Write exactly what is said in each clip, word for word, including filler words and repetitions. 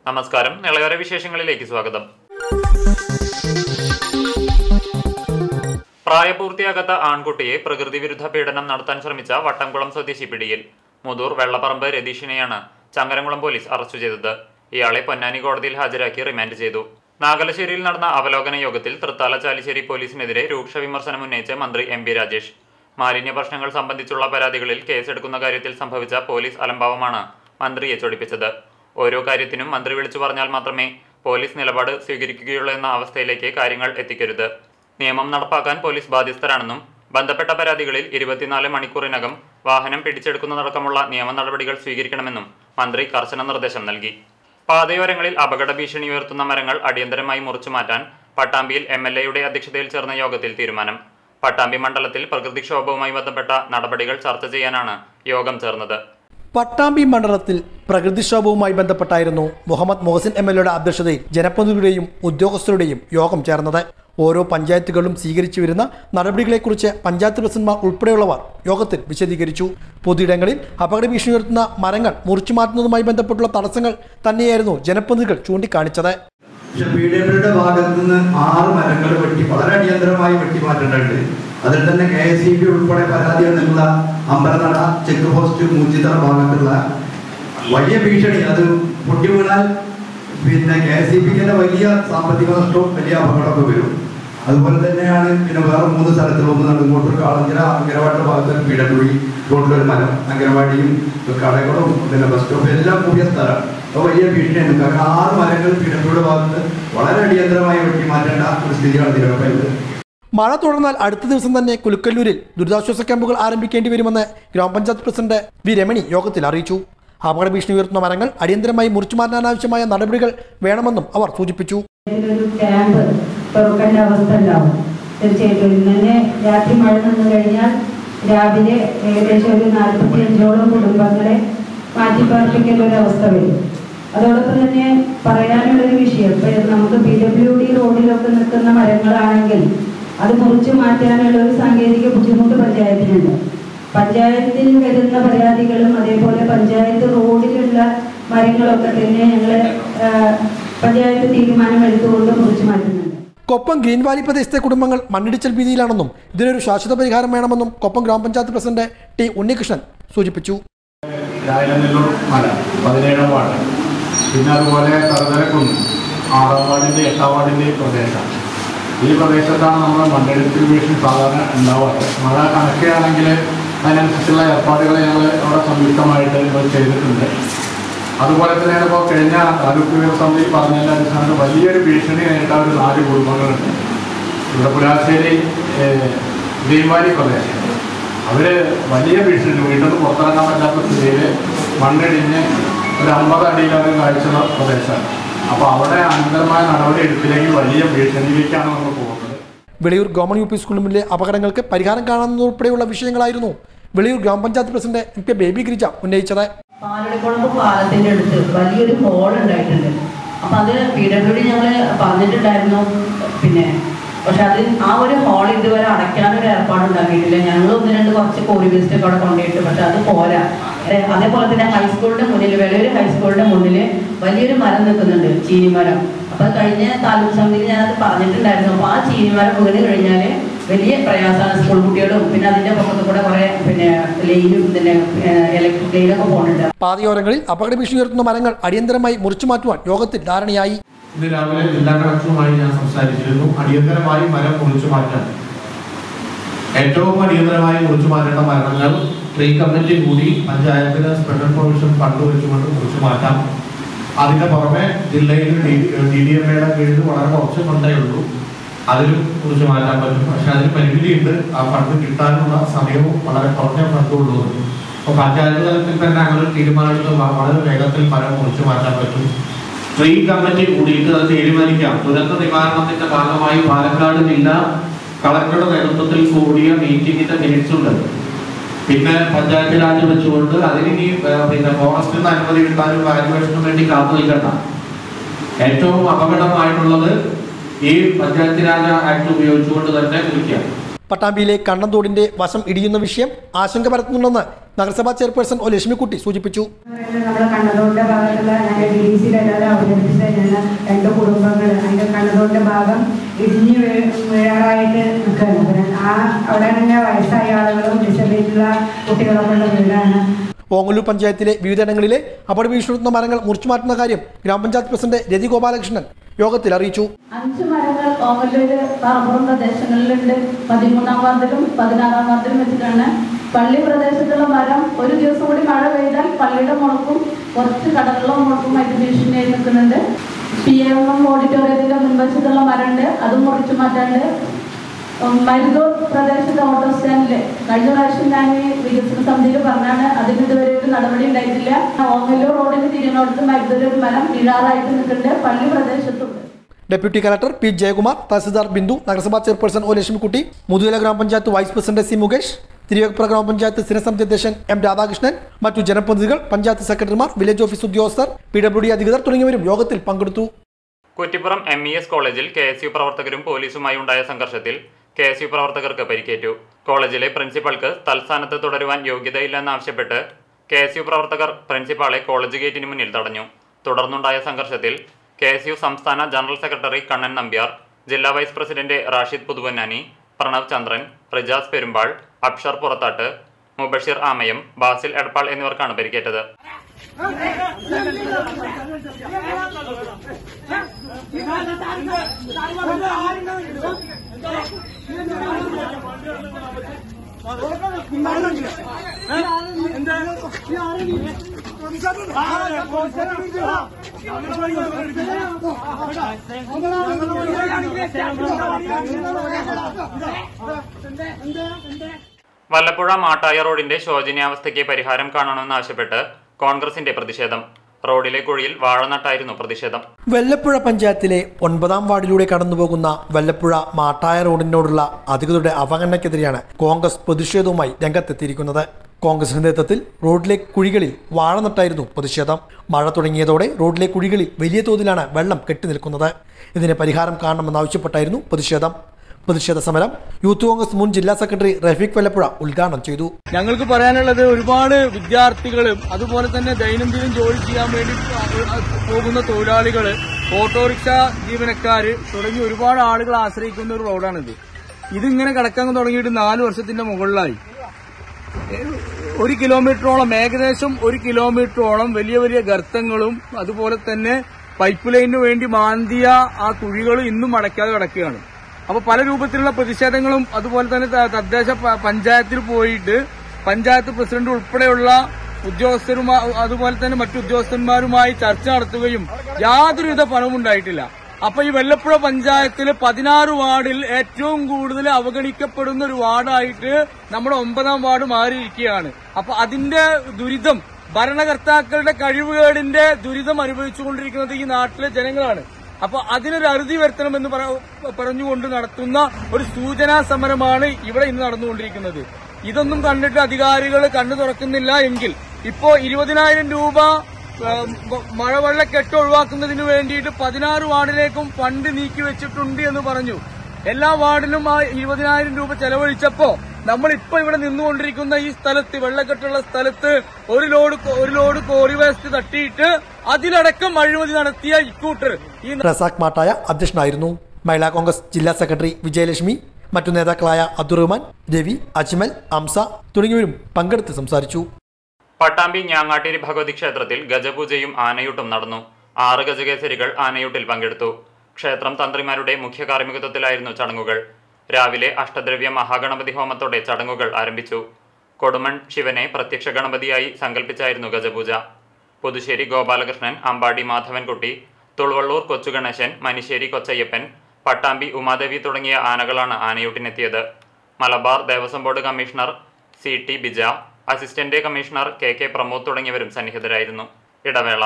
നമസ്കാരം. നിളയോര വിശേഷങ്ങളിലേക്ക് സ്വാഗതം. പ്രായപൂർത്തിയാകാത്ത ആൺകുട്ടിയെ പ്രകൃതി വിരുദ്ധ പീഡനം നടത്താൻ ശ്രമിച്ച വട്ടംകുളം സ്വദേശി പിടിയിൽ. മുതൂർ വെള്ളപ്പറമ്പ് രതീഷിനെയാണ് ചങ്ങരംകുളം പോലീസ് അറസ്റ്റ് ചെയ്തത്. ഇയാളെ പൊന്നാനി കോടതിയിൽ ഹാജരാക്കി റിമാൻഡ് ചെയ്തു. നാഗലശ്ശേരിയിൽ നടന്ന അവലോകന യോഗത്തിൽ തൃത്താല ചാലിശ്ശേരി പോലീസിനെതിരെ രൂക്ഷ വിമർശനം ഉന്നയിച്ച മന്ത്രി എം പി രാജേഷ്. മാലിന്യ പ്രശ്നങ്ങൾ സംബന്ധിച്ചുള്ള പരാതികളിൽ കേസെടുക്കുന്ന കാര്യത്തിൽ സംഭവിച്ച പോലീസ് അലംഭാവമാണ് മന്ത്രിയെ ചൊടിപ്പിച്ചത്. ഓരോ കാര്യത്തിനും മന്ത്രി വിളിച്ചു പറഞ്ഞാൽ മാത്രമേ പോലീസ് നിലപാട് സ്വീകരിക്കുകയുള്ളൂ എന്ന അവസ്ഥയിലേക്ക് കാര്യങ്ങൾ എത്തിക്കരുത്. നിയമം നടപ്പാക്കാൻ പോലീസ് ബാധ്യസ്ഥരാണെന്നും ബന്ധപ്പെട്ട പരാതികളിൽ ഇരുപത്തിനാല് മണിക്കൂറിനകം വാഹനം പിടിച്ചെടുക്കുന്നതടക്കമുള്ള നിയമ നടപടികൾ സ്വീകരിക്കണമെന്നും മന്ത്രി കർശന നിർദ്ദേശം നൽകി. പാതയോരങ്ങളിൽ അപകട ഭീഷണി ഉയർത്തുന്ന മരങ്ങൾ അടിയന്തരമായി മുറിച്ചുമാറ്റാൻ പട്ടാമ്പിയിൽ എം എൽ എയുടെ അധ്യക്ഷതയിൽ ചേർന്ന യോഗത്തിൽ തീരുമാനം. പട്ടാമ്പി മണ്ഡലത്തിൽ പ്രകൃതിക്ഷോഭവുമായി ബന്ധപ്പെട്ട നടപടികൾ ചർച്ച ചെയ്യാനാണ് യോഗം ചേർന്നത്. പട്ടാമ്പി മണ്ഡലത്തിൽ പ്രകൃതിക്ഷോഭവുമായി ബന്ധപ്പെട്ടായിരുന്നു മുഹമ്മദ് മോഹസിൻ എം എൽ എയുടെ അധ്യക്ഷതയിൽ ജനപ്രതിനിധികളുടെയും ഉദ്യോഗസ്ഥരുടെയും യോഗം ചേർന്നത്. ഓരോ പഞ്ചായത്തുകളും സ്വീകരിച്ചു വരുന്ന നടപടികളെക്കുറിച്ച് പഞ്ചായത്ത് പ്രസിഡന്റ്മാർ ഉൾപ്പെടെയുള്ളവർ യോഗത്തിൽ വിശദീകരിച്ചു. പൊതുയിടങ്ങളിൽ അപകട ഭീഷണി ഉയർത്തുന്ന മരങ്ങൾ മുറിച്ചു മാറ്റുന്നതുമായി ബന്ധപ്പെട്ടുള്ള തടസ്സങ്ങൾ തന്നെയായിരുന്നു ജനപ്രതിനിധികൾ ചൂണ്ടിക്കാണിച്ചത്. പീഡിയയുടെ ഭാഗത്ത് നിന്ന് ആറ് മരങ്ങൾ വെട്ടി വളരെ അടിയന്തരമായി വെട്ടിമാറ്റേണ്ടതുണ്ട്. അതിൽ തന്നെ കെ എസ് ഇ ബി ഉൾപ്പെടെ പരാതി എന്നുള്ള അമ്പലനട ചെക്ക് പോസ്റ്റ് മൂച്ചിത്തറ ഭാഗത്തുള്ള വലിയ ഭീഷണി, അത് പൊട്ടി വീണാൽ പിന്നെ കെ എസ് ഇ ബിക്ക് തന്നെ വലിയ സാമ്പത്തിക നഷ്ടവും വലിയ അപകടമൊക്കെ വരും. അതുപോലെ തന്നെയാണ് പിന്നെ വേറെ മൂന്ന് സ്ഥലത്തിൽ ഒന്ന് ഇങ്ങോട്ട് കാളഞ്ചിറ അങ്കനവാടി ഭാഗത്ത് പി ഡബ്ല്യു റോഡിലൊരു മരം, അങ്കനവാടിയും കടകളും പിന്നെ ബസ് സ്റ്റോപ്പ് എല്ലാം കൂടിയ സ്ഥലം. അപ്പോൾ വലിയ ഭീഷണിയാണ്. കാരണം ആറ് മരങ്ങൾ പി ഡബ്ല്യുടെ ഭാഗത്ത് വളരെ അടിയന്തരമായി വെട്ടി മാറ്റേണ്ട ഒരു സ്ഥിതിയാണ് നിലവിലുള്ളത്. മഴ തുടർന്നാൽ അടുത്ത ദിവസം തന്നെ കുലുക്കല്ലൂരിൽ ദുരിതാശ്വാസ ക്യാമ്പുകൾ ആരംഭിക്കേണ്ടി വരുമെന്ന് ഗ്രാമപഞ്ചായത്ത് പ്രസിഡന്റ് വി രമണി യോഗത്തിൽ അറിയിച്ചു. അപകട ഭീഷണി ഉയർത്തുന്ന മരങ്ങൾ അടിയന്തരമായി മുറിച്ചു മാറ്റാനാവശ്യമായ നടപടികൾ വേണമെന്നും അവർ സൂചിപ്പിച്ചു. ക്യാമ്പ് തുറക്കേണ്ട അവസ്ഥ ഉണ്ടാവും. തീർച്ചയായിട്ടും ഇന്ന് തന്നെ രാത്രി മഴ നിന്ന് കഴിഞ്ഞാൽ രാവിലെ ഏകദേശം ഒരു നാൽപ്പത്തി അഞ്ചോളം കുടുംബങ്ങളെ മാറ്റിപ്പാർപ്പിക്കേണ്ട ഒരു അവസ്ഥ വരും. അതോടൊപ്പം തന്നെ പറയാനുള്ളൊരു വിഷയം, ഇപ്പം നമുക്ക് പി ഡബ്ല്യു ഡി റോഡിലൊക്കെ നിൽക്കുന്ന മരങ്ങളാണെങ്കിൽ അത് മുറിച്ചു മാറ്റാനുള്ള ഒരു സാങ്കേതിക ബുദ്ധിമുട്ട് പഞ്ചായത്തിനുണ്ട്. പഞ്ചായത്തിൽ വരുന്ന പരാതികളും അതേപോലെ പഞ്ചായത്ത് റോഡിലുള്ള മരങ്ങളൊക്കെ തന്നെ ഞങ്ങൾ പഞ്ചായത്ത് തീരുമാനം എടുത്തുകൊണ്ട് മുറിച്ചു മാറ്റുന്നുണ്ട്. കൊപ്പം ഗ്രീൻ വാലി പ്രദേശത്തെ കുടുംബങ്ങൾ മണ്ണിടിച്ചൽ ഭീതിയിലാണെന്നും ഇതിനൊരു ശാശ്വത പരിഹാരം വേണമെന്നും കൊപ്പം ഗ്രാമപഞ്ചായത്ത് പ്രസിഡന്റ് ടി ഉണ്ണികൃഷ്ണൻ സൂചിപ്പിച്ചു. പതിനേഴാം വാർഡ്, പിന്നെ അതുപോലെ തലതലക്കുന്ന് ആറാം വാർഡിൻ്റെ എട്ടാം വാർഡിൻ്റെ പ്രദേശം. ഈ പ്രദേശത്താണ് നമ്മൾ മണ്ണിടിച്ചിൽ ഭീഷണി സാധാരണ ഉണ്ടാവാറ്. മഴ കണക്കുകയാണെങ്കിൽ അതിനനുസരിച്ചുള്ള ഏർപ്പാടുകൾ ഞങ്ങൾ അവിടെ സംയുക്തമായിട്ട് ഇപ്പോൾ ചെയ്തിട്ടുണ്ട്. അതുപോലെ തന്നെയാണ് ഇപ്പോൾ കഴിഞ്ഞ താലൂക്ക് വ്യവസ്ഥയിൽ പറഞ്ഞതിൻ്റെ അടിസ്ഥാനത്തിൽ വലിയൊരു ഭീഷണി നേരിട്ട ഒരു നാല് കുടുംബങ്ങളുണ്ട്. ഇവിടെ പുലാശ്ശേരി ഗ്രീൻവാലി പ്രദേശം, അവർ വലിയ ഭീഷണി, വീട്ടിൽ നിന്ന് പുറത്തിറങ്ങാൻ പറ്റാത്ത സ്ഥിതിയിൽ മണ്ണിടിഞ്ഞ് ഒരു അമ്പത് അടിയിലൊക്കെ കാഴ്ചയുള്ള പ്രദേശമാണ്. അപ്പോൾ അവിടെ അനന്തരമായ നടപടി എടുത്തില്ലെങ്കിൽ വലിയ ഭീഷണിയിലേക്കാണ് നമ്മൾ പോകുന്നത്. വെളിയൂർ ഗവൺമെന്റ് യു പി സ്കൂളിലെ അപകടങ്ങൾക്ക് പരിഹാരം കാണുന്നതുൾപ്പെടെയുള്ള വിഷയങ്ങളായിരുന്നു വെളിയൂർ ഗ്രാമപഞ്ചായത്ത് president M P Baby Girija ഉന്നയിച്ചത്. പാലടിക്കുളമ്പ് പാലത്തിന്റെ അടുത്ത് വലിയൊരു ഹോൾ ഉണ്ടായിട്ടുണ്ട്. അപ്പൊ അത് പി ഡബ്ല്യു ഡി ഞങ്ങൾ പറഞ്ഞിട്ടുണ്ടായിരുന്നു. പിന്നെ പക്ഷെ അത് ആ ഒരു ഹോൾ ഇതുവരെ അടയ്ക്കാനൊരു ഏർപ്പാടുണ്ടാക്കിയിട്ടില്ല. ഞങ്ങൾ ഒന്ന് രണ്ട് കുറച്ച് കോരി വേസ്റ്റ് ഒക്കെ അവിടെ കൊണ്ടുപോയിട്ട്, പക്ഷെ അത് പോരാ. അതേപോലെ തന്നെ ഹൈസ്കൂളിന്റെ മുന്നിൽ, വെളിയൊരു ഹൈസ്കൂളിന്റെ മുന്നിൽ വലിയൊരു മരം നിൽക്കുന്നുണ്ട്, ചീനിമരം. അപ്പൊ കഴിഞ്ഞ താലൂക്ക് സമിതിയിൽ ഞാനത് പറഞ്ഞിട്ടുണ്ടായിരുന്നു. അപ്പൊ ആ ചീനിമരം വീണ് കഴിഞ്ഞാൽ വലിയ പ്രയാസമാണ് സ്കൂൾ കുട്ടികളും, പിന്നെ അതിന്റെ പുറത്ത് കൂടെ കുറെ പിന്നെ ലൈനും പിന്നെ ഇലക്ട്രിക് ലൈനൊക്കെ പോകുന്നുണ്ട്. പാതയോരങ്ങളിൽ അപകട ഭീഷണി ഉയർത്തുന്ന മരങ്ങൾ അടിയന്തരമായി മുറിച്ചു മാറ്റുവാൻ യോഗത്തിൽ ധാരണയായി. ഇന്ന് രാവിലെ ജില്ലാ കളക്ടറുമായി ഞാൻ സംസാരിച്ചിരുന്നു. അടിയന്തരമായി മരം മുറിച്ചു മാറ്റാൻ, ഏറ്റവും അടിയന്തരമായി മുറിച്ചു മാറ്റേണ്ട മരങ്ങൾ ട്രീ കമ്മിറ്റി കൂടി പഞ്ചായത്തിന് സ്പെഷ്യൽ പ്രൊവിഷൻ ഫണ്ട് വെച്ചുകൊണ്ട് മുറിച്ചു മാറ്റാം. അതിന്റെ പുറമെ ജില്ലയിൽ ഡി ഡി എം എയുടെ കീഴിൽ വളരെ കുറച്ച് ഫണ്ടേ ഉള്ളൂ, അതിലും കുറിച്ച് മാറ്റാൻ പറ്റും. പക്ഷെ അതിന് പരിമിതിയുണ്ട്. ആ ഫണ്ട് കിട്ടാനുള്ള സമയവും വളരെ കുറഞ്ഞ ഫണ്ട് ഉള്ളത്. അപ്പോൾ പഞ്ചായത്ത് തലത്തിൽ തന്നെ അങ്ങനെ ഒരു തീരുമാനമെടുത്ത് വളരെ വേഗത്തിൽ മരം മുറിച്ചു മാറ്റാൻ പറ്റും. ട്രീ കമ്മിറ്റി കൂടിയിട്ട് അത് തീരുമാനിക്കാം. ദുരന്ത നിവാരണത്തിന്റെ ഭാഗമായി പാലക്കാട് ജില്ല കളക്ടറുടെ നേതൃത്വത്തിൽ കൂടിയ മീറ്റിംഗിന്റെ മിനിറ്റ്സ് ഉണ്ട്. പിന്നെ പഞ്ചായത്ത് രാജ് വെച്ചുകൊണ്ട് അതിന് പിന്നെ ഫോറസ്റ്റിൽ നിന്ന് അനുമതി കിട്ടാനും വാല്യുവേഷനും വേണ്ടി കാത്തു നിൽക്കണ്ട. ഏറ്റവും അപകടമായിട്ടുള്ളത് ഈ പഞ്ചായത്ത് രാജ് ആക്ട് ഉപയോഗിച്ചുകൊണ്ട് തന്നെ കുറിക്കാം. പട്ടാമ്പിയിലെ കണ്ണന്തോടിന്റെ വശം ഇടിയുന്ന വിഷയം ആശങ്ക പരത്തുന്നുണ്ടെന്ന് നഗരസഭാ ചെയർപേഴ്സൺ ഒ ലക്ഷ്മിക്കുട്ടി സൂചിപ്പിച്ചു. നമ്മുടെ കണ്ണന്തോടിന്റെ ഭാഗത്തുള്ള ഞങ്ങൾ ഡി ഡി സിയിലെല്ലാം അവതരിപ്പിച്ച ഞങ്ങൾ രണ്ട് കുടുംബങ്ങൾ അതിന്റെ കണ്ണന്തോടിന്റെ ഭാഗം ഇടിഞ്ഞു വീഴാറായിട്ട് നിൽക്കുകയാണ്. ആ അവിടെ തന്നെ വയസ്സായ ആളുകളും ഡിസബിലിറ്റിയുള്ള കുട്ടികളൊക്കെ ഉള്ള വീടാണ്. ഓങ്ങല്ലൂർ പഞ്ചായത്തിലെ വിവിധയിടങ്ങളിലെ അപകട ഭീഷണിപ്പെടുത്തുന്ന മരങ്ങൾ മുറിച്ചു മാറ്റുന്ന കാര്യം ഗ്രാമപഞ്ചായത്ത് പ്രസിഡന്റ് രതി ഗോപാലകൃഷ്ണൻ യോഗത്തിൽ അറിയിച്ചു. അഞ്ച് മരങ്ങൾ ഓങ്ങല്ലൂര് പറപ്പുറം പ്രദേശങ്ങളിലുണ്ട്. പതിമൂന്നാം വാർഡിലും പതിനാറാം വാർഡിലും വെച്ചിട്ടാണ്. പള്ളി പ്രദേശത്തുള്ള മരം ഒരു ദിവസം കൂടി മഴ പെയ്താൽ പള്ളിയുടെ മുളക്കും കുറച്ച് കടകളുടെ മുളക്കുമായിട്ട് ഭീഷണിയായി നിൽക്കുന്നുണ്ട്. പി എം എം ഓഡിറ്റോറിയത്തിന്റെ മുൻവശത്തുള്ള മരമുണ്ട്, അതും മുറിച്ചു മാറ്റാണ്ട്. മരുതൂർ പ്രദേശത്തെ ഓട്ടോ സ്റ്റാൻഡില് കഴിഞ്ഞ പ്രാവശ്യം ഞാൻ വികസന സമിതിയിൽ പറഞ്ഞാണ്, അതിന് ഇതുവരെ ഒരു നടപടി ഉണ്ടായിട്ടില്ല. ഓങ്ങല്ലൂർ റോഡിന് തിരിഞ്ഞോടത്ത് മരുതൂർ ഒരു മരം വീഴാറായിട്ട് നിൽക്കുന്നുണ്ട്, പള്ളി പ്രദേശത്തുണ്ട്. Deputy collector P Jayakumar, tahsildar Bindu, നഗരസഭാ ചെയർപേഴ്സൺ ഒ ലക്ഷ്മിക്കുട്ടി, മുതുകല ഗ്രാമപഞ്ചായത്ത് vice president C Mukesh, Thiruveppura ഗ്രാമപഞ്ചായത്ത് സ്ഥിരസമിതി അധ്യക്ഷൻ എം രാധാകൃഷ്ണൻ, മറ്റു ജനപ്രതിനിധികൾ, പഞ്ചായത്ത് സെക്രട്ടറിമാർ, വില്ലേജ് ഓഫീസ് ഉദ്യോഗസ്ഥർ, പി ഡബ്ല്യു ഡി അധികൃതർ തുടങ്ങിയവരും യോഗത്തിൽ പങ്കെടുത്തു. കുറ്റിപ്പുറം എം ഇ എസ് കോളേജിൽ കെ എസ് യു പ്രവർത്തകരും പോലീസുമായി ഉണ്ടായ സംഘർഷത്തിൽ കെ എസ് യു പ്രവർത്തകർക്ക് പരിക്കേറ്റു. കോളേജിലെ പ്രിൻസിപ്പൾക്ക് തൽസ്ഥാനത്ത് തുടരുവാൻ യോഗ്യതയില്ലെന്നാവശ്യപ്പെട്ട് കെ എസ് യു പ്രവർത്തകർ പ്രിൻസിപ്പാളെ കോളേജ് ഗേറ്റിന് മുന്നിൽ തടഞ്ഞു. തുടർന്നുണ്ടായ സംഘർഷത്തിൽ കെ എസ് യു സംസ്ഥാന ജനറൽ സെക്രട്ടറി കണ്ണൻ നമ്പ്യാർ, ജില്ലാ വൈസ് പ്രസിഡന്റ് റാഷിദ് പുതുവന്നാനി, പ്രണവ് ചന്ദ്രൻ, റിജാസ് പെരുമ്പാൾ, അബ്ഷർ പുറത്താട്ട്, മുബഷിർ ആമയം, ബാസിൽ എടപ്പാൾ എന്നിവർക്കാണ് പരിക്കേറ്റത്. വല്ലപ്പുഴ മാട്ടായ റോഡിന്റെ ശോചനീയാവസ്ഥയ്ക്ക് പരിഹാരം കാണണമെന്നാവശ്യപ്പെട്ട് കോൺഗ്രസിന്റെ പ്രതിഷേധം. റോഡിലെ കുഴിയിൽ വാഴനട്ടായിരുന്നു പ്രതിഷേധം. വല്ലപ്പുഴ പഞ്ചായത്തിലെ ഒൻപതാം വാർഡിലൂടെ കടന്നുപോകുന്ന വല്ലപ്പുഴ മാട്ടായ റോഡിനോടുള്ള അധികൃതരുടെ അവഗണനയ്ക്കെതിരെയാണ് കോൺഗ്രസ് പ്രതിഷേധവുമായി രംഗത്തെത്തിയിരിക്കുന്നത്. കോൺഗ്രസിന്റെ നേതൃത്വത്തിൽ റോഡിലെ കുഴികളിൽ വാഴനട്ടായിരുന്നു പ്രതിഷേധം. മഴ തുടങ്ങിയതോടെ റോഡിലെ കുഴികളിൽ വലിയ തോതിലാണ് വെള്ളം കെട്ടിനിൽക്കുന്നത്. ഇതിന് പരിഹാരം കാണണമെന്നാവശ്യപ്പെട്ടായിരുന്നു പ്രതിഷേധം. പ്രതിഷേധ സമരം യൂത്ത് കോൺഗ്രസ് മുൻ ജില്ലാ സെക്രട്ടറി റഫീഖ് വല്ലപ്പുഴ ഉദ്ഘാടനം ചെയ്തു. ഞങ്ങൾക്ക് പറയാനുള്ളത്, ഒരുപാട് വിദ്യാർത്ഥികളും അതുപോലെ തന്നെ ദൈനംദിനം ജോലി ചെയ്യാൻ വേണ്ടി പോകുന്ന തൊഴിലാളികള്, ഓട്ടോറിക്ഷ ജീവനക്കാര് തുടങ്ങി ഒരുപാട് ആളുകൾ ആശ്രയിക്കുന്ന ഒരു റോഡാണിത്. ഇതിങ്ങനെ കിടക്കാൻ തുടങ്ങിയിട്ട് നാല് വർഷത്തിന്റെ മുകളിലായി. ഒരു കിലോമീറ്ററോളം, ഏകദേശം ഒരു കിലോമീറ്ററോളം വലിയ വലിയ ഗർത്തങ്ങളും അതുപോലെ തന്നെ പൈപ്പ് ലൈനിന് വേണ്ടി മാന്തിയ ആ കുഴികളും ഇന്നും അടയ്ക്കാതെ കിടക്കുകയാണ്. അപ്പൊ പല രൂപത്തിലുള്ള പ്രതിഷേധങ്ങളും അതുപോലെ തന്നെ തദ്ദേശ പഞ്ചായത്തിൽ പോയിട്ട് പഞ്ചായത്ത് പ്രസിഡന്റ് ഉൾപ്പെടെയുള്ള ഉദ്യോഗസ്ഥരുമായി അതുപോലെ തന്നെ മറ്റു ഉദ്യോഗസ്ഥന്മാരുമായി ചർച്ച നടത്തുകയും യാതൊരുവിധ ഫലവും ഉണ്ടായിട്ടില്ല. അപ്പൊ ഈ വല്ലപ്പുഴ പഞ്ചായത്തിൽ പതിനാറ് വാർഡിൽ ഏറ്റവും കൂടുതൽ അവഗണിക്കപ്പെടുന്ന ഒരു വാർഡായിട്ട് നമ്മുടെ ഒമ്പതാം വാർഡ് മാറിയിരിക്കുകയാണ്. അപ്പൊ അതിന്റെ ദുരിതം, ഭരണകർത്താക്കളുടെ കഴിവുകേടിന്റെ ദുരിതം അനുഭവിച്ചുകൊണ്ടിരിക്കുന്നത് ഈ നാട്ടിലെ ജനങ്ങളാണ്. അപ്പൊ അതിനൊരു അറുതി വരുത്തണമെന്ന് പറഞ്ഞുകൊണ്ട് നടത്തുന്ന ഒരു സൂചനാ സമരമാണ് ഇവിടെ ഇന്ന് നടന്നുകൊണ്ടിരിക്കുന്നത്. ഇതൊന്നും കണ്ടിട്ട് അധികാരികൾ കണ്ണു തുറക്കുന്നില്ല എങ്കിൽ ഇപ്പോ ഇരുപതിനായിരം രൂപ മഴവെള്ളക്കെട്ട് ഒഴിവാക്കുന്നതിന് വേണ്ടിയിട്ട് പതിനാറ് വാർഡിലേക്കും ഫണ്ട് നീക്കി വെച്ചിട്ടുണ്ട് എന്ന് പറഞ്ഞു. എല്ലാ വാർഡിലും ആ ഇരുപതിനായിരം രൂപ ചെലവഴിച്ചപ്പോ നമ്മളിപ്പോ ഇവിടെ നിന്നുകൊണ്ടിരിക്കുന്ന ഈ സ്ഥലത്ത്, വെള്ളക്കെട്ടുള്ള സ്ഥലത്ത് ഒരു ലോഡ് ഒരു ലോഡ് കോറി വേസ്റ്റ് തട്ടിയിട്ട് അതിലടക്കം അഴിമതി നടത്തിയ ഇക്കൂട്ടർ ഈ റസാഖ് മാട്ടായ അധ്യക്ഷനായിരുന്നു. മഹിളാ കോൺഗ്രസ് ജില്ലാ സെക്രട്ടറി വിജയലക്ഷ്മി, മറ്റു നേതാക്കളായ അബ്ദുറഹ്മാൻ, രവി, അജ്മൽ, അംസ തുടങ്ങിയവരും പങ്കെടുത്ത് സംസാരിച്ചു. പട്ടാമ്പി ഞാങ്ങാട്ടേരി ഭഗവതി ക്ഷേത്രത്തിൽ ഗജപൂജയും ആനയൂട്ടും നടന്നു. ആറ് ഗജകേസരികൾ ആനയൂട്ടിൽ പങ്കെടുത്തു. ക്ഷേത്രം തന്ത്രിമാരുടെ മുഖ്യ കാർമ്മികത്വത്തിലായിരുന്നു ചടങ്ങുകൾ. രാവിലെ അഷ്ടദ്രവ്യ മഹാഗണപതി ഹോമത്തോടെ ചടങ്ങുകൾ ആരംഭിച്ചു. കൊടുമൺ ശിവനെ പ്രത്യക്ഷ ഗണപതിയായി സങ്കല്പിച്ചായിരുന്നു ഗജപൂജ. പുതുശ്ശേരി ഗോപാലകൃഷ്ണൻ, അമ്പാടി മാധവൻകുട്ടി, തുളുവള്ളൂർ കൊച്ചുഗണേശൻ, മനിശ്ശേരി കൊച്ചയ്യപ്പൻ, പട്ടാമ്പി ഉമാദേവി തുടങ്ങിയ ആനകളാണ് ആനയൂട്ടിനെത്തിയത്. Malabar Devaswom board commissioner C T Bija, assistant commissioner K K Pramod തുടങ്ങിയവരും സന്നിഹിതരായിരുന്നു. ഇടവേള.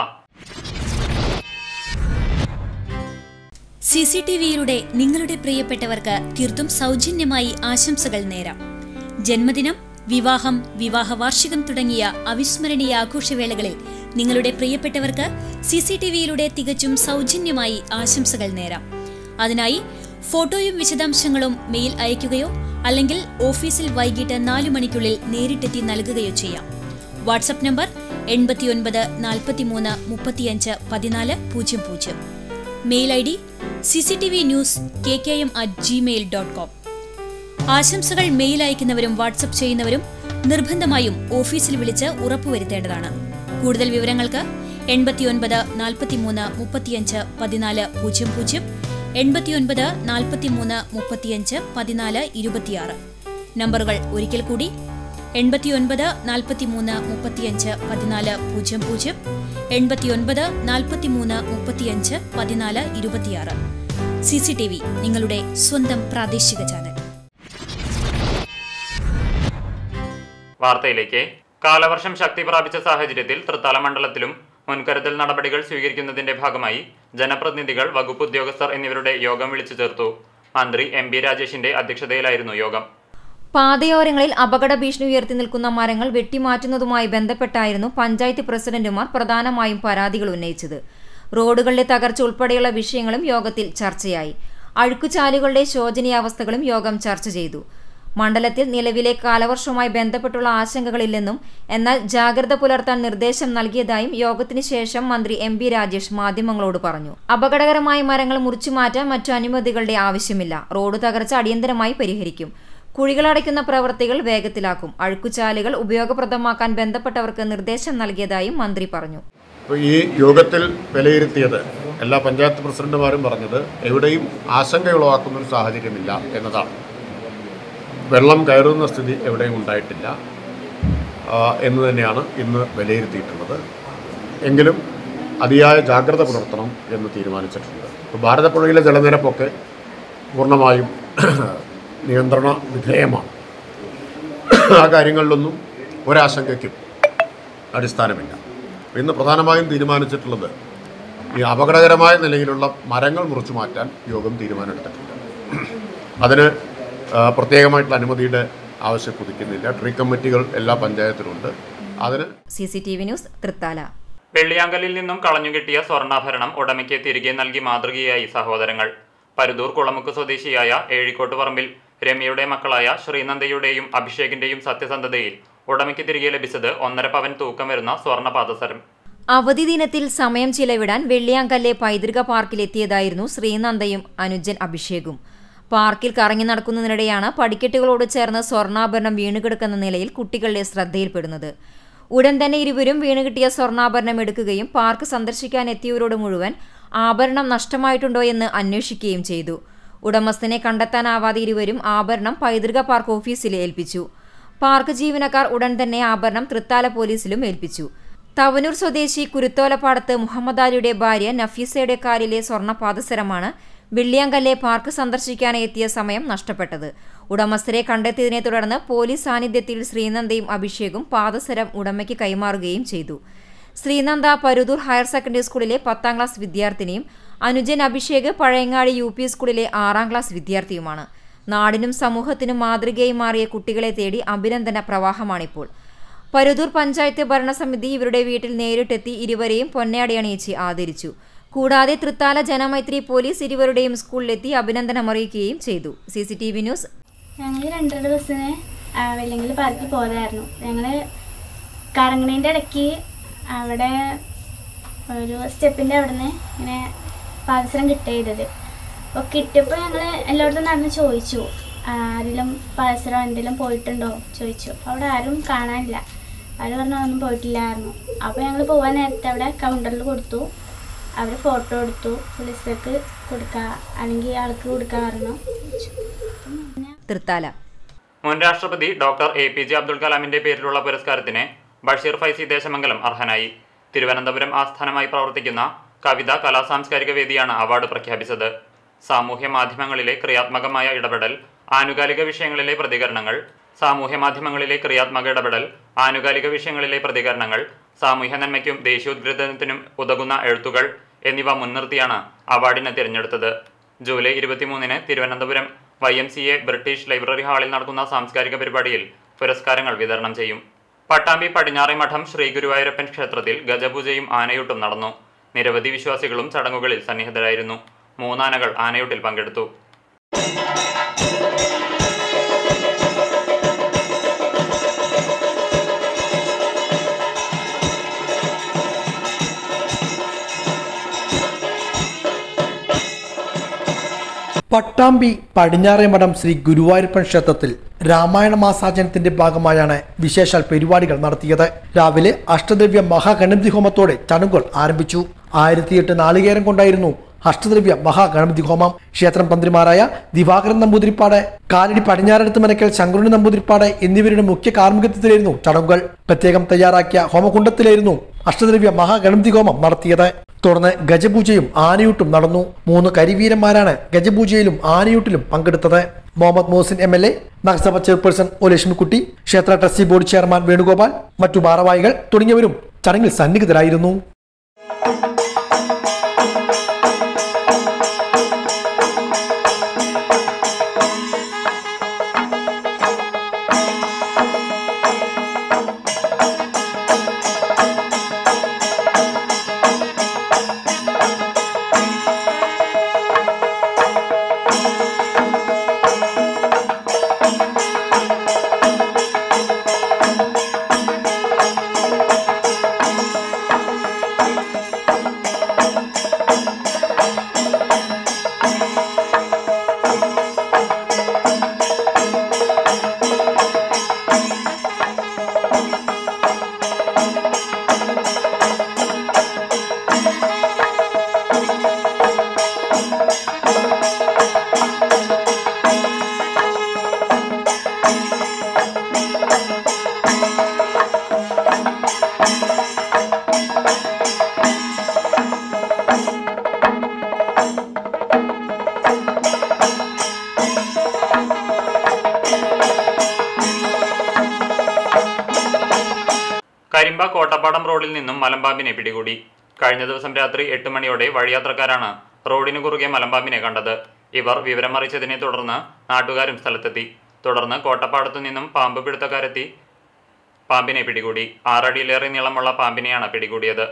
സി സി ടി വിയിലൂടെ നിങ്ങളുടെ പ്രിയപ്പെട്ടവർക്ക് തീർത്തും സൗജന്യമായി ആശംസകൾ നേരാം. ജന്മദിനം, വിവാഹം, വിവാഹ വാർഷികം തുടങ്ങിയ അവിസ്മരണീയ ആഘോഷവേളകളിൽ നിങ്ങളുടെ പ്രിയപ്പെട്ടവർക്ക് സി സി ടി വിയിലൂടെ തികച്ചും സൗജന്യമായി ആശംസകൾ നേരാം. അതിനായി ഫോട്ടോയും വിശദാംശങ്ങളും മെയിൽ അയയ്ക്കുകയോ അല്ലെങ്കിൽ ഓഫീസിൽ വൈകിട്ട് നാലു മണിക്കുള്ളിൽ നേരിട്ടെത്തി നൽകുകയോ ചെയ്യാം. വാട്സ്ആപ്പ് നമ്പർ എൺപത്തിയൊൻപത് നാൽപ്പത്തിമൂന്ന് മുപ്പത്തിയഞ്ച് പതിനാല് പൂജ്യം പൂജ്യം. Mail I D C C T V news K K M at gmail dot com. ആശംസകൾ മെയിൽ അയക്കുന്നവരും വാട്സ്ആപ്പ് ചെയ്യുന്നവരും നിർബന്ധമായും ഓഫീസിൽ വിളിച്ച് ഉറപ്പുവരുത്തേണ്ടതാണ്. കൂടുതൽ വിവരങ്ങൾക്ക് എൺപത്തിയൊൻപത് നാൽപ്പത്തിമൂന്ന് മുപ്പത്തിയഞ്ച് പതിനാല് പൂജ്യം പൂജ്യം, എൺപത്തിയൊൻപത് നാൽപ്പത്തിമൂന്ന് മുപ്പത്തിയഞ്ച് പതിനാല് ഇരുപത്തിയാറ്. നമ്പറുകൾ ഒരിക്കൽ കൂടി: എൺപത്തിയൊൻപത് നാൽപ്പത്തിമൂന്ന് മുപ്പത്തിയഞ്ച് പതിനാല് പൂജ്യം പൂജ്യം, എൺപത്തിയൊൻപത് നാൽപ്പത്തിമൂന്ന് മുപ്പത്തിയഞ്ച് പതിനാല് ഇരുപത്തിയാറ്. സി സി ടി വി, നിങ്ങളുടെ സ്വന്തം പ്രാദേശിക ചാനൽ. വാർത്തയിലേക്ക്. കാലവർഷം ശക്തി പ്രാപിച്ച സാഹചര്യത്തിൽ തൃത്താല മണ്ഡലത്തിലും മുൻകരുതൽ നടപടികൾ സ്വീകരിക്കുന്നതിന്റെ ഭാഗമായി ജനപ്രതിനിധികൾ, വകുപ്പ് ഉദ്യോഗസ്ഥർ എന്നിവരുടെ യോഗം വിളിച്ചു ചേർത്തു. മന്ത്രി എം ബി രാജേഷിന്റെ അധ്യക്ഷതയിലായിരുന്നു യോഗം. പാതയോരങ്ങളിൽ അപകട ഭീഷണി ഉയർത്തി നിൽക്കുന്ന മരങ്ങൾ വെട്ടിമാറ്റുന്നതുമായി ബന്ധപ്പെട്ടായിരുന്നു പഞ്ചായത്ത് പ്രസിഡന്റുമാർ പ്രധാനമായും പരാതികൾ ഉന്നയിച്ചത്. റോഡുകളുടെ തകർച്ച ഉൾപ്പെടെയുള്ള വിഷയങ്ങളും യോഗത്തിൽ ചർച്ചയായി. അഴുക്കുചാലുകളുടെ ശോചനീയാവസ്ഥകളും യോഗം ചർച്ച ചെയ്തു. മണ്ഡലത്തിൽ നിലവിലെ കാലവർഷവുമായി ബന്ധപ്പെട്ടുള്ള ആശങ്കകളില്ലെന്നും എന്നാൽ ജാഗ്രത പുലർത്താൻ നിർദ്ദേശം നൽകിയതായും യോഗത്തിന് ശേഷം മന്ത്രി എം ബി രാജേഷ് മാധ്യമങ്ങളോട് പറഞ്ഞു. അപകടകരമായ മരങ്ങൾ മുറിച്ചുമാറ്റാൻ മറ്റു അനുമതികളുടെ ആവശ്യമില്ല. റോഡ് തകർച്ച അടിയന്തരമായി പരിഹരിക്കും. കുഴികളടയ്ക്കുന്ന പ്രവൃത്തികൾ വേഗത്തിലാക്കും. അഴുക്കുചാലുകൾ ഉപയോഗപ്രദമാക്കാൻ ബന്ധപ്പെട്ടവർക്ക് നിർദ്ദേശം നൽകിയതായും മന്ത്രി പറഞ്ഞു. ഈ യോഗത്തിൽ വിലയിരുത്തിയത് എല്ലാ പഞ്ചായത്ത് പ്രസിഡന്റുമാരും പറഞ്ഞത് എവിടെയും ആശങ്കയുളവാക്കുന്ന ഒരു സാഹചര്യമില്ല എന്നതാണ്. വെള്ളം കയറുന്ന സ്ഥിതി എവിടെയും ഉണ്ടായിട്ടില്ല എന്ന് തന്നെയാണ് ഇന്ന് വിലയിരുത്തിയിട്ടുള്ളത്. എങ്കിലും അതിയായ ജാഗ്രത പുലർത്തണം എന്ന് തീരുമാനിച്ചിട്ടുണ്ട്. ഇപ്പോൾ ഭാരതപ്പുഴയിലെ ജലനിരപ്പൊക്കെ പൂർണ്ണമായും നിയന്ത്രണ വിധേയമാണ്. ആ കാര്യങ്ങളിലൊന്നും ഒരാശങ്കയ്ക്കും അടിസ്ഥാനമില്ല. ഇന്ന് പ്രധാനമായും തീരുമാനിച്ചിട്ടുള്ളത് ഈ അപകടകരമായ നിലയിലുള്ള മരങ്ങൾ മുറിച്ചു മാറ്റാൻ യോഗം തീരുമാനമെടുത്തിട്ടുണ്ട്. അതിന് പ്രത്യേകമായിട്ടുള്ള അനുമതിയുടെ ആവശ്യം ഉദിക്കുന്നില്ല. ട്രീ കമ്മിറ്റികൾ എല്ലാ പഞ്ചായത്തിലുണ്ട്. അതിന് C C T V news Thrithala. വെള്ളിയാങ്കലിൽ നിന്നും കളഞ്ഞുകിട്ടിയ സ്വർണ്ണാഭരണം ഉടമയ്ക്ക് തിരികെ നൽകി മാതൃകയായി സഹോദരങ്ങൾ. പരുതൂർ കുളമുക്ക് സ്വദേശിയായ ഏഴിക്കോട്ട് പറമ്പിൽ രമ്യയുടെ മക്കളായ ശ്രീനന്ദയുടെയും അഭിഷേകിന്റെയും സത്യസന്ധതയിൽ ഉടമയ്ക്ക് തിരികെ ലഭിച്ചത് ഒന്നര പവൻ തൂക്കം വരുന്ന സ്വർണ്ണ പാദസരം. അവധി ദിനത്തിൽ സമയം ചിലവിടാൻ വെള്ളിയാങ്കല്ലെ പൈതൃക പാർക്കിലെത്തിയതായിരുന്നു ശ്രീനന്ദയും അനുജൻ അഭിഷേകും. പാർക്കിൽ കറങ്ങി നടക്കുന്നതിനിടെയാണ് പടിക്കെട്ടുകളോട് ചേർന്ന് സ്വർണ്ണാഭരണം വീണുകിടക്കുന്ന നിലയിൽ കുട്ടികളുടെ ശ്രദ്ധയിൽപ്പെടുന്നത്. ഉടൻ തന്നെ ഇരുവരും വീണുകിട്ടിയ സ്വർണ്ണാഭരണം എടുക്കുകയും പാർക്ക് സന്ദർശിക്കാൻ എത്തിയവരോട് മുഴുവൻ ആഭരണം നഷ്ടമായിട്ടുണ്ടോ എന്ന് അന്വേഷിക്കുകയും ചെയ്തു. ഉടമസ്ഥനെ കണ്ടെത്താനാവാതെ ഇരുവരും ആഭരണം പൈതൃക പാർക്ക് ഓഫീസിൽ ഏൽപ്പിച്ചു. പാർക്ക് ജീവനക്കാർ ഉടൻ തന്നെ ആഭരണം തൃത്താല പോലീസിലും ഏൽപ്പിച്ചു. തവനൂർ സ്വദേശി കുരുത്തോലപ്പാടത്ത് മുഹമ്മദ് അലിയുടെ ഭാര്യ നഫീസയുടെ കാലിലെ സ്വർണ്ണ പാദസരമാണ് വെള്ളിയാങ്കല്ലെ പാർക്ക് സന്ദർശിക്കാനായി എത്തിയ സമയം നഷ്ടപ്പെട്ടത്. ഉടമസ്ഥരെ കണ്ടെത്തിയതിനെ തുടർന്ന് പോലീസ് സാന്നിധ്യത്തിൽ ശ്രീനന്ദയും അഭിഷേകും പാദസരം ഉടമയ്ക്ക് കൈമാറുകയും ചെയ്തു. ശ്രീനന്ദ പരുതൂർ ഹയർ സെക്കൻഡറി സ്കൂളിലെ പത്താം ക്ലാസ് വിദ്യാർത്ഥിനിയും അനുജൻ അഭിഷേക് പഴയങ്ങാടി യു പി സ്കൂളിലെ ആറാം ക്ലാസ് വിദ്യാർത്ഥിയുമാണ്. നാടിനും സമൂഹത്തിനും മാതൃകയായി മാറിയ കുട്ടികളെ തേടി അഭിനന്ദന പ്രവാഹമാണിപ്പോൾ. പരുതൂർ പഞ്ചായത്ത് ഭരണസമിതി ഇവരുടെ വീട്ടിൽ നേരിട്ടെത്തി ഇരുവരെയും പൊന്നാടയണിയിച്ച് ആദരിച്ചു. കൂടാതെ തൃത്താല ജനമൈത്രി പോലീസ് ഇരുവരുടെയും സ്കൂളിലെത്തി അഭിനന്ദനം അറിയിക്കുകയും ചെയ്തു. C C T V news. ഞങ്ങൾ രണ്ടര ദിവസത്തിന് വെള്ളിയാങ്കൽ പാർക്കിൽ പോയതായിരുന്നു. ഞങ്ങൾ കറങ്ങണേൻ്റെ ഇടയ്ക്ക് അവിടെ ഒരു സ്റ്റെപ്പിൻ്റെ അവിടെ നിന്ന് ഇങ്ങനെ പാദസരം കിട്ടിയത്. അപ്പോൾ കിട്ടിയപ്പോൾ ഞങ്ങൾ എല്ലായിടത്തും നടന്ന് ചോദിച്ചു, ആരെങ്കിലും പാദസരം എന്തെങ്കിലും പോയിട്ടുണ്ടോ ചോദിച്ചു. അവിടെ ആരും കാണാനില്ല. അവർ പറഞ്ഞു ഒന്നും പോയിട്ടില്ലായിരുന്നു. അപ്പോൾ ഞങ്ങൾ പോകാൻ നേരത്തെ അവിടെ കൗണ്ടറിൽ കൊടുത്തു. അവർ ഫോട്ടോ എടുത്തു. പോലീസിലേക്ക് കൊടുക്കുക അല്ലെങ്കിൽ ആൾക്ക് കൊടുക്കാൻ പറഞ്ഞു. തൃത്താല. മുൻ രാഷ്ട്രപതി doctor A P J Abdul കലാമിന്റെ പേരിലുള്ള പുരസ്കാരത്തിന് ബഷീർ ഫൈസി ദേശമംഗലം അർഹനായി. തിരുവനന്തപുരം ആസ്ഥാനമായി പ്രവർത്തിക്കുന്ന കവിത കലാ സാംസ്കാരിക വേദിയാണ് അവാർഡ് പ്രഖ്യാപിച്ചത്. സാമൂഹ്യ മാധ്യമങ്ങളിലെ ക്രിയാത്മകമായ ഇടപെടൽ, ആനുകാലിക വിഷയങ്ങളിലെ പ്രതികരണങ്ങൾ സാമൂഹ്യ മാധ്യമങ്ങളിലെ ക്രിയാത്മക ഇടപെടൽ ആനുകാലിക വിഷയങ്ങളിലെ പ്രതികരണങ്ങൾ സാമൂഹ്യ നന്മയ്ക്കും ദേശീയോദ്ഗ്രഥനത്തിനും ഉതകുന്ന എഴുത്തുകൾ എന്നിവ മുൻനിർത്തിയാണ് അവാർഡിനെ തിരഞ്ഞെടുത്തത്. ജൂലൈ ഇരുപത്തിമൂന്നിന് Thiruvananthapuram Y M C A British library ഹാളിൽ നടക്കുന്ന സാംസ്കാരിക പരിപാടിയിൽ പുരസ്കാരങ്ങൾ വിതരണം ചെയ്യും. പട്ടാമ്പി പടിഞ്ഞാറെ മഠം ശ്രീ ഗുരുവായൂരപ്പൻ ക്ഷേത്രത്തിൽ ഗജപൂജയും ആനയൂട്ടും നടന്നു. നിരവധി വിശ്വാസികളും ചടങ്ങുകളിൽ സന്നിഹിതരായിരുന്നു. മൂന്നാനകൾ ആനയൂട്ടിൽ പങ്കെടുത്തു. പട്ടാമ്പി പടിഞ്ഞാറേമഠം ശ്രീ ഗുരുവായൂരപ്പൻ ക്ഷേത്രത്തിൽ രാമായണ മാസാചരണത്തിന്റെ ഭാഗമായാണ് വിശേഷാൽ പരിപാടികൾ നടത്തിയത്. രാവിലെ അഷ്ടദ്രവ്യ മഹാഗണപതി ഹോമത്തോടെ ചടങ്ങുകൾ ആരംഭിച്ചു. ആയിരത്തിയെട്ട് നാളികേരം കൊണ്ടായിരുന്നു അഷ്ടദ്രവ്യ മഹാഗണപതി ഹോമം. ക്ഷേത്രം തന്ത്രിമാരായ ദിവാകരൻ നമ്പൂതിരിപ്പാട്, കാലടി പടിഞ്ഞാറടുത്ത് മനക്കൽ ശങ്കുണ്ണി നമ്പൂതിരിപ്പാട് എന്നിവരുടെ മുഖ്യ കാർമ്മികത്വത്തിലായിരുന്നു ചടങ്ങുകൾ. പ്രത്യേകം തയ്യാറാക്കിയ ഹോമകുണ്ടത്തിലായിരുന്നു അഷ്ടദ്രവ്യ മഹാഗണപതി ഹോമം നടത്തിയത്. തുടർന്ന് ഗജപൂജയും ആനയൂട്ടും നടന്നു. മൂന്ന് കരിവീരന്മാരാണ് ഗജപൂജയിലും ആനയൂട്ടിലും പങ്കെടുത്തത്. Muhammad Mohsin M L A, നഗരസഭ ചെയർപേഴ്സൺ ഒ ലക്ഷ്മിക്കുട്ടി, ക്ഷേത്ര ട്രസ്റ്റി ബോർഡ് ചെയർമാൻ വേണുഗോപാൽ, മറ്റു ഭാരവാഹികൾ തുടങ്ങിയവരും ചടങ്ങിൽ സന്നിഹിതരായിരുന്നു. കരിമ്പ കോട്ടപ്പാടം റോഡിൽ നിന്നും മലമ്പാമ്പിനെ പിടികൂടി. കഴിഞ്ഞ ദിവസം രാത്രി എട്ട് മണിയോടെ വഴിയാത്രക്കാരാണ് റോഡിനു കുറുകെ മലമ്പാമ്പിനെ കണ്ടത്. ഇവർ വിവരമറിയിച്ചതിനെ തുടർന്ന് നാട്ടുകാരും സ്ഥലത്തെത്തി. തുടർന്ന് കോട്ടപ്പാടത്തു നിന്നും പാമ്പ് പിടുത്തക്കാരെത്തി പാമ്പിനെ പിടികൂടി. ആറടിയിലേറെ നീളമുള്ള പാമ്പിനെയാണ് പിടികൂടിയത്.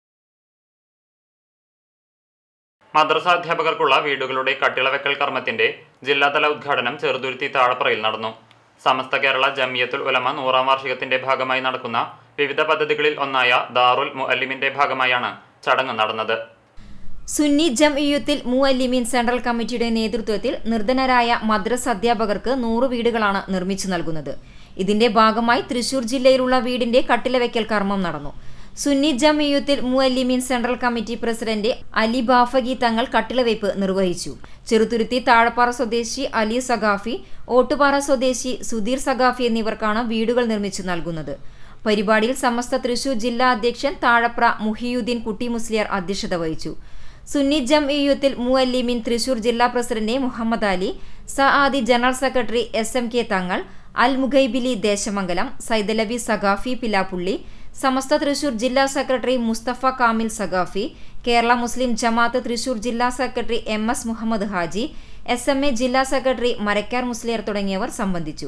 മദ്രസ അധ്യാപകർക്കുള്ള വീടുകളുടെ കട്ടിളവെക്കൽ കർമ്മത്തിന്റെ ജില്ലാതല ഉദ്ഘാടനം ചെറുതുരുത്തി താഴപ്പറയിൽ നടന്നു. സമസ്ത കേരള ജമിയത്തുൽ ഉലമ നൂറാം വാർഷികത്തിന്റെ ഭാഗമായി നടക്കുന്ന വിവിധ പദ്ധതികളിൽ ഒന്നായ ദാറുൽ മുഅല്ലിമിന്റെ ഭാഗമായാണ് ചടങ്ങ് നടന്നത്. സുന്നി ജംഇയ്യത്തുൽ മുഅല്ലിമീൻ സെൻട്രൽ കമ്മിറ്റിയുടെ നേതൃത്വത്തിൽ നിർധനരായ മദ്രസ അധ്യാപകർക്ക് നൂറ് വീടുകളാണ് നിർമ്മിച്ചു നൽകുന്നത്. ഇതിന്റെ ഭാഗമായി തൃശൂർ ജില്ലയിലുള്ള വീടിന്റെ കട്ടിലവെക്കൽ കർമ്മം നടന്നു. Sunni Jamiyyathul Muallimeen central committee president Ali Bafaqi Thangal കട്ടിലവയ്പ് നിർവഹിച്ചു. ചെറുതുരുത്തി താഴപ്പാറ സ്വദേശി അലി സഖാഫി, ഓട്ടുപാറ സ്വദേശി സുധീർ സഖാഫി എന്നിവർക്കാണ് വീടുകൾ നിർമ്മിച്ചു നൽകുന്നത്. പരിപാടിയിൽ സമസ്ത തൃശൂർ ജില്ലാ അധ്യക്ഷൻ താഴപ്ര മുഹിയുദ്ദീൻ കുട്ടി മുസ്ലിയാർ അധ്യക്ഷത വഹിച്ചു. സുന്നി ജംഇയ്യത്തുൽ മുഅല്ലിമീൻ തൃശൂർ ജില്ലാ president Muhammad Ali, Saadi general secretary S M K Thangal, Al മുഖൈബിലി Desamangalam, Saidalavi Saqafi പിലാപ്പുള്ളി, Samastha Thrissur ജില്ലാ സെക്രട്ടറി മുസ്തഫ കാമിൽ സഖാഫി, കേരള മുസ്ലിം ജമാഅത്ത് തൃശൂർ ജില്ലാ secretary M S Muhammad Haji, S M A ജില്ലാ സെക്രട്ടറി മരക്കാർ മുസ്ലിയാർ തുടങ്ങിയവർ സംബന്ധിച്ചു.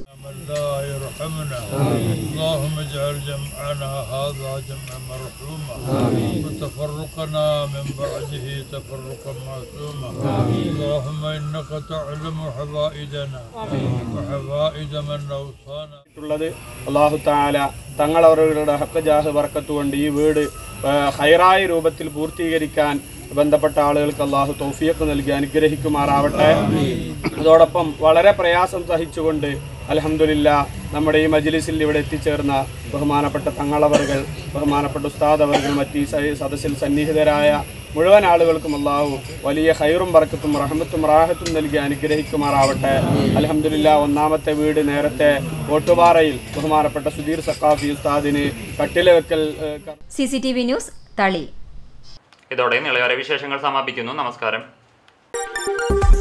അല്ലാഹു തആല തങ്ങളവരുടെ ഹഖ് ജാഹ് ബർക്കത്ത് കൊണ്ട് ഈ വീട് ഹൈറായ രൂപത്തിൽ പൂർത്തീകരിക്കാൻ ബന്ധപ്പെട്ട ആളുകൾക്ക് അള്ളാഹു തൗഫീഖ് നൽകി അനുഗ്രഹിക്കുമാറാവട്ടെ. അതോടൊപ്പം വളരെ പ്രയാസം സഹിച്ചുകൊണ്ട് അൽഹംദുലില്ലാഹ് നമ്മുടെ ഈ മജ്ലിസിൽ ഇവിടെ എത്തിച്ചേർന്ന ബഹുമാനപ്പെട്ട തങ്ങളവറുകൾ, ബഹുമാനപ്പെട്ട ഉസ്താദ് അവറുകൾ, മറ്റ് ഈ സദസ്സിൽ സന്നിഹിതരായ മുഴുവൻ ആളുകൾക്കും അള്ളാഹു വലിയ ഖൈറും ബർക്കത്തും റഹ്മത്തും റാഹത്തും നൽകി അനുഗ്രഹിക്കുമാറാവട്ടെ. അൽഹംദുലില്ലാഹ് ഒന്നാമത്തെ വീട് നേരത്തെ ഓട്ടുപാറയിൽ ബഹുമാനപ്പെട്ട സുധീർ സഖാഫി ഉസ്താദിന് കട്ടിലവെക്കൽ. C C T V news Thali. ഇതോടെ നിളയോര വിശേഷങ്ങൾ സമാപിക്കുന്നു. നമസ്കാരം.